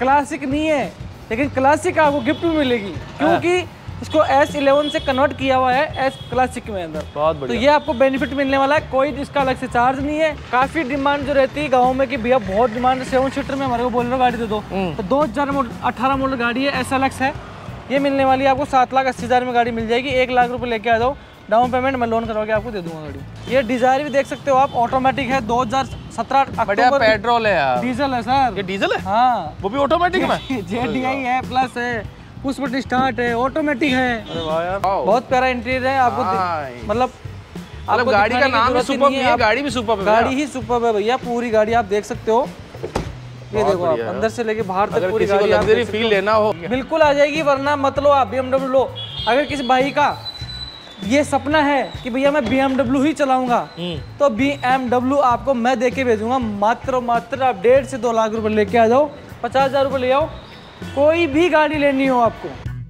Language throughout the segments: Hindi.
क्लासिक नहीं है, लेकिन क्लासिक आपको गिफ्ट में मिलेगी क्योंकि इसको S11 से कन्वर्ट किया हुआ है S क्लासिक में अंदर। बहुत बढ़िया। तो ये आपको बेनिफिट मिलने वाला है, कोई इसका अलग से चार्ज नहीं है। काफी डिमांड जो रहती है गाँव में कि भैया बहुत डिमांड है 7 सीटर में, हमारे को बोल रहे हो गाड़ी दे दो, तो 2018 मॉडल गाड़ी है SLX है, ये मिलने वाली है आपको 7,80,000 में गाड़ी मिल जाएगी। 1 लाख रुपए लेके आ जाओ, डाउन पेमेंट मैं लोन करवा के आपको दे दूंगा गाड़ी। ये डिजायर भी देख सकते हो आप, ऑटोमेटिक है, 2017 बढ़िया पेट्रोल है यार, डीजल है सर। ये डीजल है? हाँ, वो भी ऑटोमेटिक में JDI है, प्लस है, पुश बटन स्टार्ट है, ऑटोमेटिक है। अरे वाह यार, बहुत प्यारा इंटीरियर है आपको, मतलब गाड़ी का नाम भी सुपर्ब है, गाड़ी भी सुपर्ब है, गाड़ी ही सुपर्ब है भैया। पूरी गाड़ी आप देख सकते हो, ये देखो आप अंदर से लेके बाहर तक पूरी गाड़ी आप लग्जरी फील लेना हो बिल्कुल आ जाएगी, वरना मत लो आप BMW लो। अगर किसी भाई का ये सपना है कि भैया मैं BMW ही चलाऊंगा, तो BMW आपको मैं देके भेजूंगा मात्र आप 1.5 से 2 लाख रुपए लेके आ जाओ, 50,000 रुपए ले आओ, कोई भी गाड़ी लेनी हो आपको।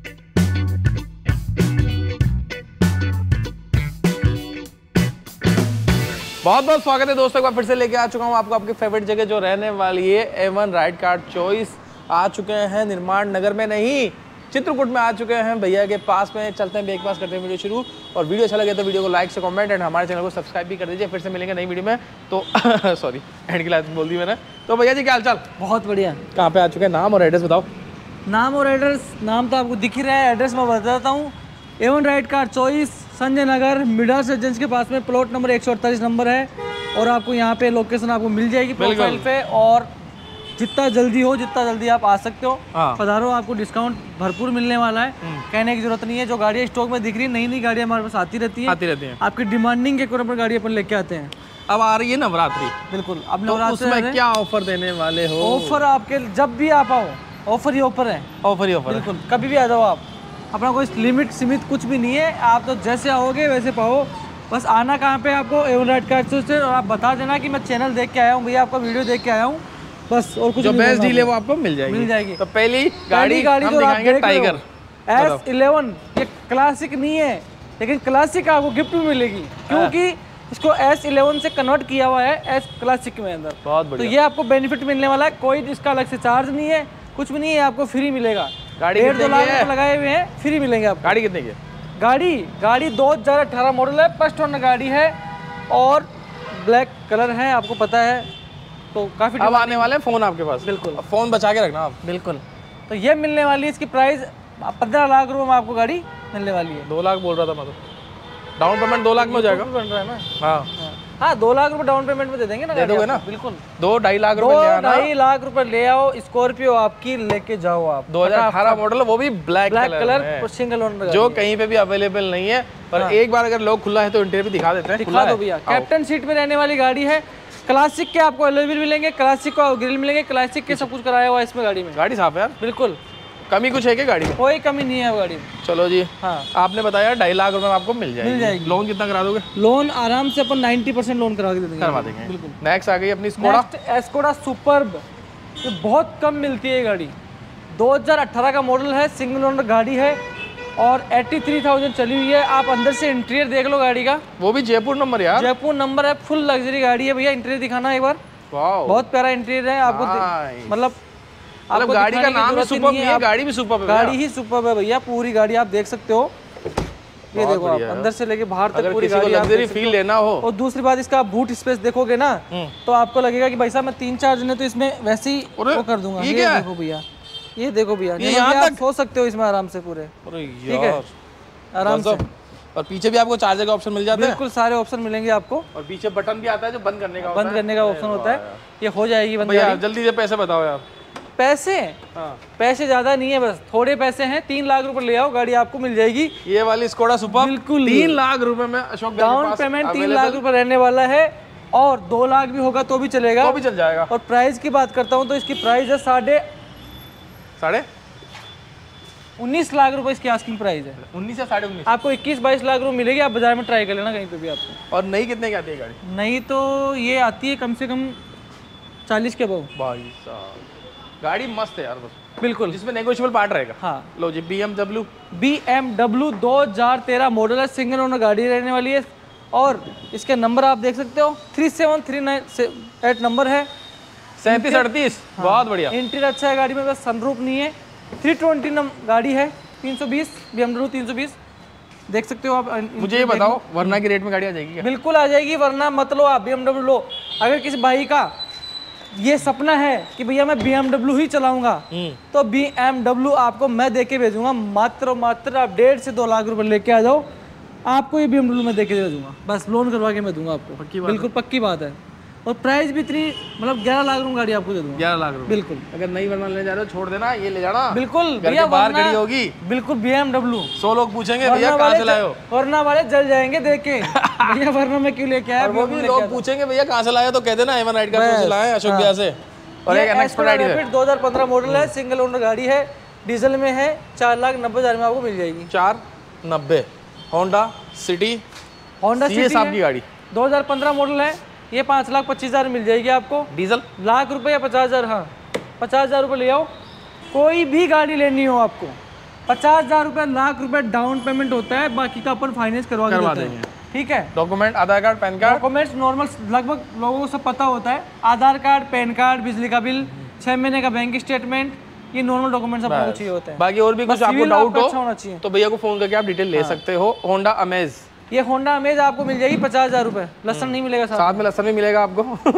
बहुत बहुत स्वागत है दोस्तों, एक बार फिर से लेके आ चुका हूँ आपको आपकी फेवरेट जगह जो रहने वाली है A1 राइड कार्ड चॉइस। आ चुके हैं निर्माण नगर में नहीं, चित्रकूट में आ चुके हैं भैया के पास में। चलते हैं ब्रेकफास्ट करते हैं वीडियो शुरू, और वीडियो अच्छा लगे तो वीडियो को लाइक से कमेंट एंड हमारे चैनल को सब्सक्राइब भी कर दीजिए। फिर से मिलेंगे नई वीडियो में, तो सॉरी एंड की लाइन बोल दी मैंने। तो भैया जी क्या हाल चाल? बहुत बढ़िया। कहाँ पे आ चुके हैं, नाम और एड्रेस बताओ। नाम और एड्रेस, नाम तो आपको दिख ही रहा है, एड्रेस मैं बताता हूँ। A1 ride card choice, Sanjay Nagar, Midas agency के पास में, प्लॉट नंबर 148 नंबर है, और आपको यहाँ पे लोकेशन आपको मिल जाएगी प्रोफाइल पे। और जितना जल्दी हो, जितना जल्दी आप आ सकते हो पधारो, आपको डिस्काउंट भरपूर मिलने वाला है, कहने की जरूरत नहीं है। जो गाड़ियाँ स्टॉक में दिख रही है, नई नई गाड़ियाँ हमारे पास आती रहती है। आपकी डिमांडिंग के ऊपर गाड़ी अपन लेके आते हैं। अब आ रही है नवरात्रि, बिल्कुल। अब तो उसमें क्या ऑफर देने वाले हो? ऑफर आपके जब भी आप आओ, ऑफर ही ऑफर है, ऑफर ही ऑफर, बिल्कुल। कभी भी आ जाओ आप, अपना कोई लिमिट सीमित कुछ भी नहीं है, आप तो जैसे आओगे वैसे पाओ। बस आना कहाँ पे आपको, A1 राइड कार्ड से, और आप बता देना कि मैं चैनल देख के आया हूँ भैया, आपका वीडियो देख के आया हूँ, बस। और कुछ जो बेस्ट डील है वो आपको मिल जाएगी। तो पहली गाड़ी हम दिखाएंगे टाइगर S11। ये क्लासिक नहीं है, लेकिन क्लासिक आपको गिफ्ट में मिलेगी क्योंकि इसको S11 से कन्वर्ट किया हुआ है S क्लासिक में अंदर। बहुत बढ़िया। तो ये आपको बेनिफिट मिलने वाला है, कोई इसका अलग से चार्ज नहीं है, कुछ भी नहीं है, आपको फ्री मिलेगा। गाड़ी 1.5 लाख रुपए लगाए हुए हैं, फ्री मिलेंगे आपको। गाड़ी कितने की है? गाड़ी 2018 मॉडल है, फर्स्ट ओनर गाड़ी है, और ब्लैक कलर है, आपको पता है, तो काफी। अब आने वाले फोन आपके पास, बिल्कुल। फोन बचा के रखना आप, बिल्कुल। तो ये मिलने वाली है, इसकी प्राइस 15 लाख रुपए में आपको गाड़ी मिलने वाली है। 2 लाख बोल रहा था मैं, तो डाउन पेमेंट 2 लाख में हो जाएगा। बन रहा है ना? हाँ 2 लाख रुपए डाउन पेमेंट में दे देंगे ना, दे दोगे ना? बिल्कुल। 2-2.5 लाख रुपए ले आना। 2-2.5 लाख रुपए ले आओ, स्कॉर्पियो आपकी लेके जाओ आप। 2018 मॉडल, वो भी ब्लैक कलर, सिंगल ओनर, जो कहीं पे भी अवेलेबल नहीं है। पर एक बार अगर लोग खुला है तो इंटीरियर भी दिखा देते हैं। दिखा दो भैया। कैप्टन सीट में रहने वाली गाड़ी है, क्लासिक के आपको एलॉय व्हील मिलेंगे, क्लासिक को ग्रिल मिलेंगे, क्लासिक के सब कुछ कराया हुआ है इसमें गाड़ी में। गाड़ी साफ है यार, बिल्कुल। कमी कुछ है क्या गाड़ी में? कोई कमी नहीं है गाड़ी में। चलो जी। हाँ, आपने बताया 2.5 लाख रुपए में आपको मिल जाएगी। लोन कितना करा दोगे? लोन आराम से अपन 90% लोन करा के दे देंगे। करवा देंगे। बिल्कुल। नेक्स्ट आ गई अपनी स्कोडा सुपर्ब। ये बहुत कम मिलती है गाड़ी, 2018 का मॉडल है, सिंगल ओनर गाड़ी है, और 83,000 चली हुई है। आप अंदर से इंटीरियर देख लो गाड़ी का, वो भी जयपुर नंबर यार, जयपुर नंबर है, फुल लग्जरी गाड़ी है भैया। इंटीरियर दिखाना एक बार, बहुत प्यारा इंटीरियर है आपको, मतलब गाड़ी का नाम भी सुपर्ब है, गाड़ी भी सुपर्ब है, गाड़ी ही सुपर्ब है भैया। पूरी गाड़ी आप देख सकते हो, ये देखो आप अंदर से लेके बाहर तक पूरी गाड़ी लग्जरी फील लेना हो। और दूसरी बात, इसका आप बूट स्पेस देखोगे ना, तो आपको लगेगा कि भाई साहब मैं 3-4 जने तो इसमें वैसे ही वो कर दूंगा। ये देखो भैया, ये देखो भैया, यहाँ तक सो सकते हो इसमें आराम से पूरे, ठीक है, आराम से। और पीछे भी आपको चार्जर का ऑप्शन मिल जाता है। बिल्कुल, सारे ऑप्शन मिलेंगे आपको। और पीछे बटन भी आता है जो बंद करने का ऑप्शन होता है। ये हो जाएगी बंद। भैया जल्दी से पैसे बताओ यार। पैसे ज्यादा नहीं है, बस थोड़े पैसे हैं। 3 लाख रुपए ले आओ, गाड़ी आपको मिल जाएगी। ये वाली स्कोडा सुपर्ब, बिल्कुल 3 लाख रुपए में अशोक डाउन पेमेंट 3 लाख रुपए रहने वाला है, और 2 लाख भी होगा तो भी चलेगा, तो भी चल जाएगा। और प्राइस की बात करता हूँ तो इसकी प्राइस है 19 लाख रुपए इसकी आस्किंग प्राइस है। 19 से 19.5 आपको 21-22 लाख रुपए मिलेगी। आप बाजार में ट्राई कर लेना कहीं पे भी आपको। और नई कितने की आती है गाड़ी? नई तो ये आती है कम से कम 40 के अबव। भाई साहब गाड़ी मस्त है यार, बस बिल्कुल, जिसमें नेगोशिएबल पार्ट रहेगा। हाँ लो जी, BMW 2013 मॉडल है, सिंगल ओनर गाड़ी रहने वाली है, और इसके नंबर आप देख सकते हो 37398 नंबर है। 3738 बहुत बढ़िया। इंटीरियर अच्छा है गाड़ी में, बस सनरूफ नहीं है। 320 गाड़ी है, 320 BMW 320 देख सकते हो आप। मुझे ये बताओ वरना की रेट में गाड़ी आ जाएगी क्या? बिल्कुल आ जाएगी, वरना मत लो आप, BMW लो। अगर किसी भाई का ये सपना है कि भैया मैं BMW ही चलाऊंगा, तो BMW आपको मैं देके भेजूंगा। मात्र आप 1.5 से 2 लाख रुपए लेके आ जाओ, आपको ये BMW मैं देके भेजूंगा, बस लोन करवा के मैं दूंगा आपको। पक्की बात? बिल्कुल पक्की बात है। और प्राइस भी इतनी, मतलब 11 लाख रुपए गाड़ी आपको दे दूंगा। 11 लाख रुपए बिल्कुल। अगर नहीं वरना ले जा रहे हो छोड़ देना, ये ले जाना। बिल्कुल घर के बाहर खड़ी होगी। बिल्कुल BMW। 100 लोग पूछेंगे भैया कहाँ से लाए हो, वरना वाले जल जाएंगे देख के भैया वरना मैं क्यों लेके आया। वो भी लोग पूछेंगे भैया कहाँ से लाए हो, तो कहते ना एवन राइड कार से लाए अशोक भैया से। और एक एक्सपेक्ट 2015 मॉडल है, सिंगल ओनर गाड़ी है, डीजल में है, 4,90,000 में आपको मिल जाएगी। 490 होंडा सिटी की गाड़ी 2015 मॉडल है, ये 5,25,000 मिल जाएगी आपको। डीजल लाख रुपए या 50,000, हाँ 50,000 रुपये ले आओ। कोई भी गाड़ी लेनी हो आपको 50,000 रुपये, लाख रुपए डाउन पेमेंट होता है, बाकी का अपन फाइनेंस करवा देंगे। ठीक है। Document Aadhaar card PAN card, documents normal लगभग लोगों को सब पता होता है। आधार कार्ड, पैन कार्ड, बिजली का बिल, 6 महीने का बैंक स्टेटमेंट, ये नॉर्मल डॉक्यूमेंट्स आपको चाहिए होते हैं। बाकी और भी कुछ आपको डाउट हो होना चाहिए तो भैया को फोन करके आप डिटेल ले सकते हो। होंडा अमेज, ये होंडा अमेज आपको मिल जाएगी 50,000 रुपये, लसन नहीं मिलेगा साथ में लसन भी मिलेगा आपको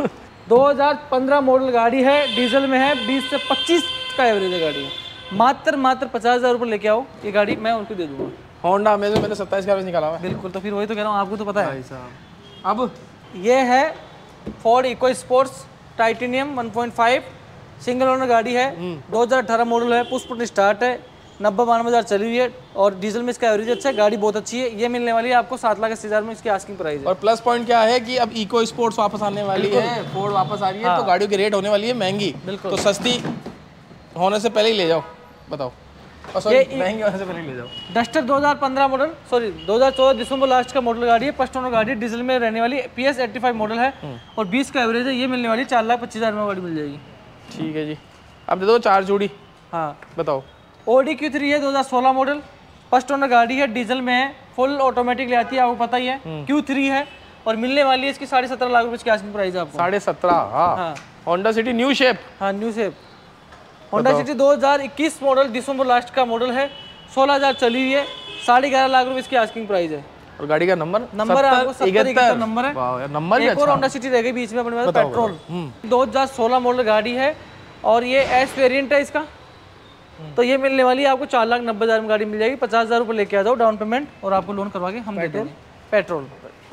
2015 मॉडल गाड़ी है, डीजल में है, 20 से 25 का एवरेज है गाड़ी। मात्र 50,000 रुपये लेके आओ, ये गाड़ी मैं उनको दे दूंगा। होंडा अमेज में मैंने 27 का एवरेज निकाला हुआ है। बिल्कुल, तो फिर वही तो कह रहा हूँ, आपको तो पता है। अब ये है Ford Eco Sports Titanium 1.5 single owner गाड़ी है, 2018 मॉडल है, पुश बटन स्टार्ट है, 90-92 चली हुई है, और डीजल में इसका एवरेज अच्छा है, गाड़ी बहुत अच्छी है। ये मिलने वाली है आपको 7,80,000 में, इसकी आस्किंग प्राइस है। और प्लस पॉइंट क्या है कि अब इको स्पोर्ट्स वापस आने वाली है, फोर्ड वापस आ रही है, तो गाड़ियों की रेट होने वाली है महंगी। तो सस्ती होने से पहले ही ले जाओ, बताओ। महंगी होने से पहले ही ले जाओ। डस्टर 2015 मॉडल, सॉरी 2014 दिसंबर लास्ट का मॉडल गाड़ी है, फर्स्ट ओनर गाड़ी है, डीजल में रहने वाली, PS 85 मॉडल है, और 20 का एवरेज है। ये मिलने वाली 4,25,000 में गाड़ी मिल जाएगी। ठीक है जी, अब दे दो 4 जोड़ी। हाँ बताओ। Audi Q3 है, 2016 मॉडल, फर्स्ट ओनर गाड़ी है, डीजल में है, फुल ऑटोमेटिक ले आती है, आपको पता ही है। Q3 है, और मिलने वाली है इसकी 17.5 लाख रुपए की आस्किंग प्राइस है आपको। 17.5। हाँ। होंडा सिटी न्यू शेप, हाँ new shape Honda City 2021 model, दिसंबर लास्ट का मॉडल है, 16,000 चली हुई है, 11.5 लाख रुपए इसकी आस्किंग प्राइस है। और गाड़ी का नंबर आपको 70 नंबर है। नंबर एक और होंडा सिटी रह गई बीच में अपने पास, पेट्रोल 2016 मॉडल गाड़ी है, और ये एस वेरिएंट है इसका। तो ये मिलने वाली है आपको 4,90,000 में गाड़ी मिल जाएगी। 50,000 रुपये लेके आ जाओ डाउन पेमेंट, और आपको लोन करवा के हम दे देंगे। Petrol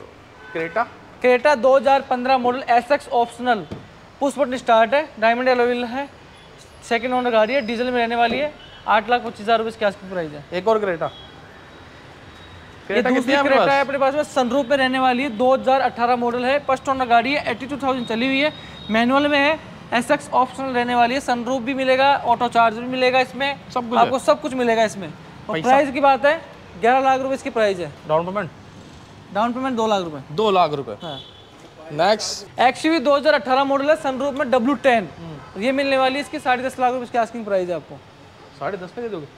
Creta 2015 model SX optional, push button start है, डायमंड एलॉय व्हील है, सेकंड ओनर गाड़ी है, डीजल में रहने वाली है, 8,25,000 रुपये इसकी आस्किंग प्राइस है। एक और क्रेटा ये दूसरी क्रेटा है अपने पास में, सनरूफ पे रहने वाली है, 2018 मॉडल है, फर्स्ट ओनर गाड़ी है, 82,000 चली हुई है, मैनुअल में है, SX ऑप्शनल रहने वाली है, सनरूफ भी मिलेगा, ऑटो चार्ज भी मिलेगा इसमें, सब कुछ आपको सब कुछ मिलेगा इसमें। और प्राइस की बात है 11 लाख रुपए इसकी प्राइस है। डाउन पेमेंट 2 लाख रुपए। 2 लाख रुपए। नेक्स्ट XUV 2018 मॉडल है, सनरूफ में W10, ये मिलने वाली है इसकी 10.5 लाख रुपए इसकी आस्किंग प्राइस है आपको। 10.5 पे दे दोगे?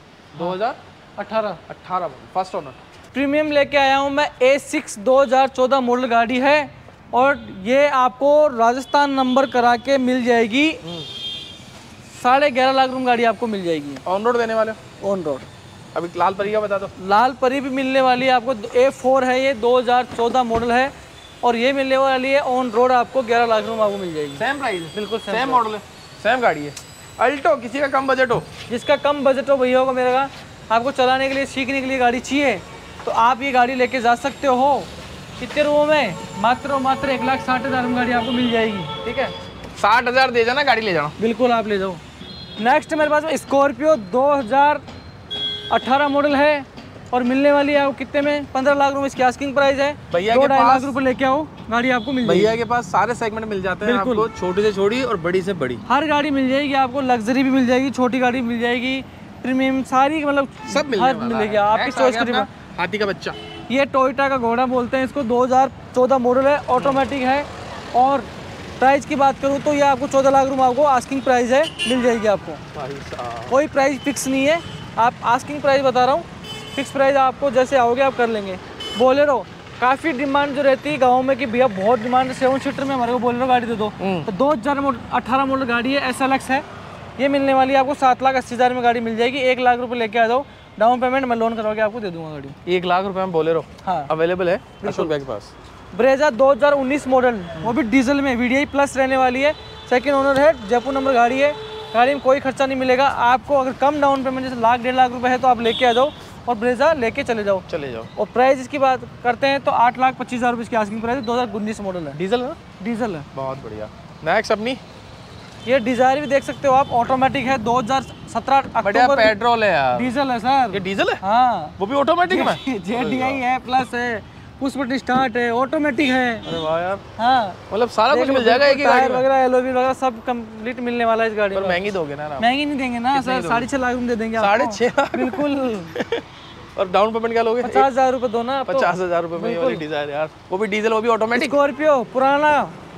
2018 फर्स्ट ओनर। प्रीमियम लेके आया हूँ मैं A6 2014 मॉडल गाड़ी है, और ये आपको राजस्थान नंबर करा के मिल जाएगी, 11.5 लाख रुपए गाड़ी आपको मिल जाएगी। ऑन रोड देने वाले? On road. अभी लाल परी का बता दो। लाल परी भी मिलने वाली है आपको, A4 है, ये 2014 मॉडल है, और ये मिलने वाली है ऑन रोड आपको 11 लाख रुपए आपको मिल जाएगी। Same price? बिल्कुल सेम मॉडल है, सेम गाड़ी है। अल्टो, किसी का कम बजट हो? जिसका कम बजट हो भैया होगा मेरे का, आपको चलाने के लिए, सीखने के लिए गाड़ी चाहिए, तो आप ये गाड़ी लेके जा सकते हो। कितने रुपयों में? मात्र 1,60,000 में गाड़ी आपको मिल जाएगी। ठीक है, 60,000 दे जाना, गाड़ी ले जाना। बिल्कुल आप ले जाओ। नेक्स्ट मेरे पास स्कॉर्पियो 2018 मॉडल है, और मिलने वाली है आपको कितने में? 15 लाख रुपए इसकी आस्किंग प्राइस है। 2-2.5 लाख रुपए लेके आओ, गाड़ी आपको मिल जाएगी। भैया के पास सारे सेगमेंट मिल जाते हैं आपको, छोटी से छोटी और बड़ी से बड़ी, हर गाड़ी मिल जाएगी आपको। लग्जरी भी मिल जाएगी, छोटी गाड़ी मिल जाएगी, प्रीमियम, सारी मतलब सब मिलेगी आपकी चॉइस के। हाथी का बच्चा, ये टोयोटा का घोड़ा बोलते हैं इसको, 2014 मॉडल है, ऑटोमेटिक है, और प्राइस की बात करूँ तो ये आपको 14 लाख रुपए आपको आस्किंग प्राइस है, मिल जाएगी आपको। कोई प्राइस फिक्स नहीं है, आप आस्किंग प्राइस बता रहा हूँ, फिक्स प्राइस आपको जैसे आओगे आप कर लेंगे। बोलेरो काफ़ी डिमांड जो रहती है गाँव में कि भैया बहुत डिमांड है 7 सीटर में हमारे को बोलेरो गाड़ी दे दो, तो 2018 मॉडल गाड़ी है, SLX है, ये मिलने वाली है आपको 7,80,000 में गाड़ी मिल जाएगी। 1 लाख रुपए लेके आ जाओ, डाउन पेमेंट मैं लोन करवा के आपको दे दूंगा गाड़ी। 1 लाख रुपए में बोलेरो हाँ अवेलेबल है अशोक भाई के पास। ब्रेजा 2019 मॉडल, वो भी डीजल में, VDI प्लस रहने वाली है, सेकंड ओनर है, जयपुर नंबर गाड़ी है। गाड़ी में कोई खर्चा नहीं मिलेगा आपको। अगर कम डाउन पेमेंट जैसे 1 लाख 1.5 लाख रुपए है तो आप लेके आ जाओ और ब्रेजा लेके चले जाओ। और प्राइस इसकी बात करते हैं तो 8,25,000 रुपये इसकी आस्किंग प्राइस है। 2019 मॉडल है, डीजल है, डीजल है। बहुत बढ़िया। नेक्स्ट अपनी ये डिजायर भी देख सकते हो आप, ऑटोमेटिक है, 2017 अक्टूबर। पेट्रोल है यार, डीजल है सर। ये डीजल है? हाँ, वो भी ऑटोमेटिक में? JDI है, प्लस है, पुश बटन स्टार्ट है, ऑटोमेटिक है। अरे वाह यार। हाँ, मतलब सारा कुछ मिल जाएगा एक ही गाड़ी में। वगैरह एलओवी वगैरह सब कंप्लीट मिलने वाला है इस गाड़ी में। पर महंगी दोगे ना? महंगी नहीं देंगे ना सर, 6.5 लाख में दे देंगे आपको। 6.5 लाख बिल्कुल। और डाउन पेमेंट क्या लोगे? 50,000 रुपए दो ना। 50,000 रुपए में ये वाली डिजायर यार, वो भी डीजल, वो भी ऑटोमेटिक। स्कॉर्पियो पुराना,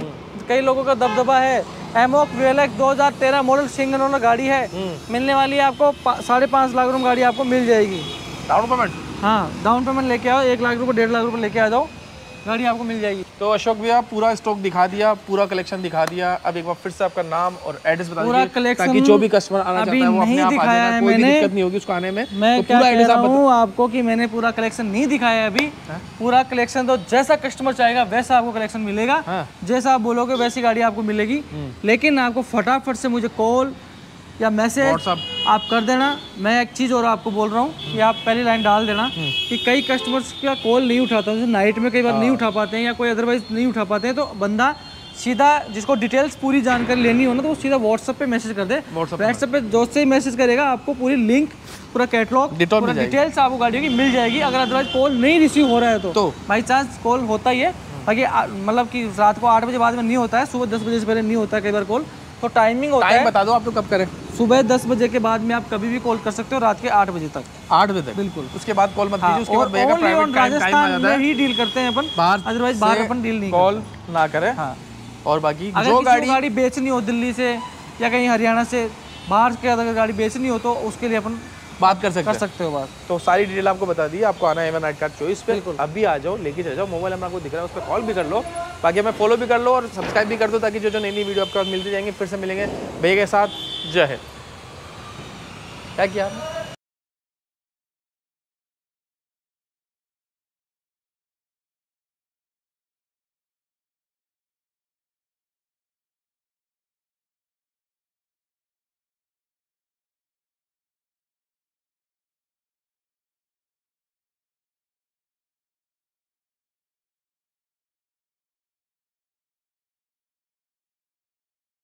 कई लोगों का दबदबा है, एमोक VLX 2013 मॉडल सिंगल ओनर गाड़ी है, मिलने वाली है आपको 5.5 लाख रुपए गाड़ी आपको मिल जाएगी। Down payment? हाँ, डाउन पेमेंट लेके आओ, 1 लाख रुपए 1.5 लाख रुपए लेके आ जाओ, गाड़ी आपको मिल जाएगी। तो अशोक भैया पूरा स्टॉक दिखा दिया, पूरा कलेक्शन दिखा दिया। अब एक बार फिर से आपका नाम और एड्रेस बता दीजिए ताकि जो भी कस्टमर आना चाहता है वो अपने आप आ जाए, कोई दिक्कत नहीं होगी उसको आने में। मैं तो पूरा एड्रेस आप बताऊं आपको कि मैंने पूरा कलेक्शन नहीं दिखाया है अभी। पूरा कलेक्शन तो जैसा कस्टमर चाहेगा वैसा आपको कलेक्शन मिलेगा, जैसा आप बोलोगे वैसी गाड़ी आपको मिलेगी। लेकिन आपको फटाफट से मुझे कॉल या मैसेज आप कर देना। मैं एक चीज़ और आपको बोल रहा हूँ कि आप पहली लाइन डाल देना कि कई कस्टमर्स का कॉल नहीं उठाता, जैसे नाइट में कई बार नहीं उठा पाते हैं या कोई अदरवाइज नहीं उठा पाते हैं, तो बंदा सीधा जिसको डिटेल्स पूरी जानकारी लेनी हो ना तो वो सीधा व्हाट्सएप पे मैसेज कर दे। व्हाट्सएप पे जो से ही मैसेज करेगा आपको पूरी लिंक, पूरा कैटलॉग, पूरा डिटेल्स आपको गाड़ी की मिल जाएगी। अगर अदरवाइज कॉल नहीं रिसीव हो रहा है तो बाई चांस कॉल होता ही है, बाकी मतलब कि रात को 8 बजे बाद में नहीं होता है, सुबह 10 बजे से पहले नहीं होता है कई बार कॉल। तो टाइमिंग होता है, बता दो आप तो कब करें? सुबह 10 बजे के बाद में आप कभी भी कॉल कर सकते हो, रात के 8 बजे तक। 8 बजे तक? बिल्कुल। उसके बाद कॉल मत कीजिए, उसके बाद भैया का प्राइवेट टाइम आ जाता है, ही डील करते हैं अपन, अदरवाइज बाहर अपन डील नहीं कॉल ना करें। हाँ। और बाकी जो गाड़ी बेचनी हो दिल्ली से या कहीं हरियाणा से बाहर के अगर गाड़ी बेचनी हो तो उसके लिए अपन बात कर सकते हो बात। तो सारी डिटेल आपको बता दी। आपको आना है एवन राइड कार्ड चॉइस पे, अभी आ जाओ, लेके चले जाओ। मोबाइल नंबर आपको दिख रहा है, उस पर कॉल भी कर लो, बाकी हमें फॉलो भी कर लो और सब्सक्राइब भी कर दो ताकि जो नई नई वीडियो आपके पास मिलती जाएंगे। फिर से मिलेंगे भैया के साथ। जय हिंद। क्या किया आपने?